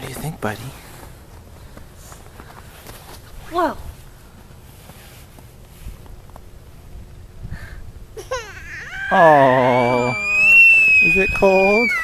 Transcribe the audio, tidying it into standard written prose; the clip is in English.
do you think, buddy? Whoa. Oh, is it cold?